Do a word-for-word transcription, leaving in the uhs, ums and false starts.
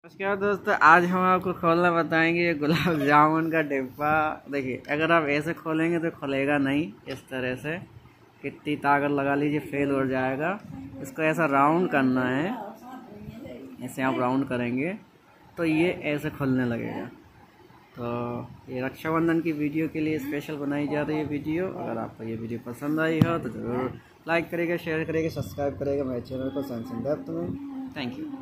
नमस्कार दोस्तों, आज हम आपको खोलना बताएंगे ये गुलाब जामुन का डिब्बा। देखिए, अगर आप ऐसे खोलेंगे तो खुलेगा नहीं। इस तरह से कितनी ताकत लगा लीजिए, फेल हो जाएगा। इसको ऐसा राउंड करना है, ऐसे आप राउंड करेंगे तो ये ऐसे खुलने लगेगा। तो ये रक्षाबंधन की वीडियो के लिए स्पेशल बनाई जा रही है वीडियो। अगर आपको ये वीडियो पसंद आई हो तो ज़रूर लाइक करेगा, शेयर करेगा, सब्सक्राइब करेगा मेरे चैनल को साइंस इन डेप्थ में। Thank you.